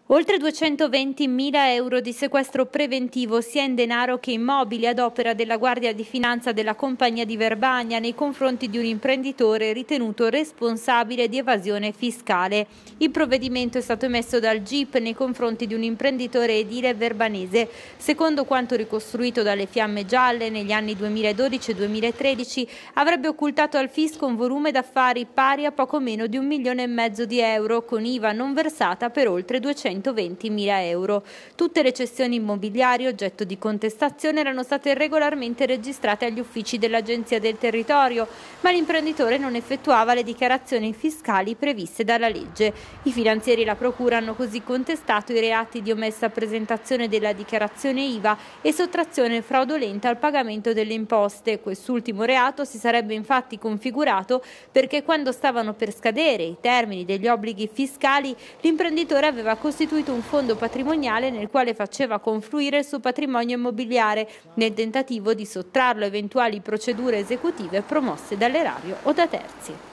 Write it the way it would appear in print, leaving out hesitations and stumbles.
Oltre 220.000 euro di sequestro preventivo sia in denaro che in mobili ad opera della Guardia di Finanza della Compagnia di Verbania nei confronti di un imprenditore ritenuto responsabile di evasione fiscale. Il provvedimento è stato emesso dal GIP nei confronti di un imprenditore edile verbanese. Secondo quanto ricostruito dalle Fiamme Gialle, negli anni 2012 e 2013 avrebbe occultato al fisco un volume d'affari pari a poco meno di 1,5 milioni di euro, con IVA non versata per oltre 220.000 euro. Tutte le cessioni immobiliari oggetto di contestazione erano state regolarmente registrate agli uffici dell'Agenzia del Territorio, ma l'imprenditore non effettuava le dichiarazioni fiscali previste dalla legge. I finanzieri e la Procura hanno così contestato i reati di omessa presentazione della dichiarazione IVA e sottrazione fraudolenta al pagamento delle imposte. Quest'ultimo reato si sarebbe infatti configurato perché quando stavano per scadere i termini degli obblighi fiscali, l'imprenditore aveva costituito un fondo patrimoniale nel quale faceva confluire il suo patrimonio immobiliare nel tentativo di sottrarlo a eventuali procedure esecutive promosse dall'erario o da terzi.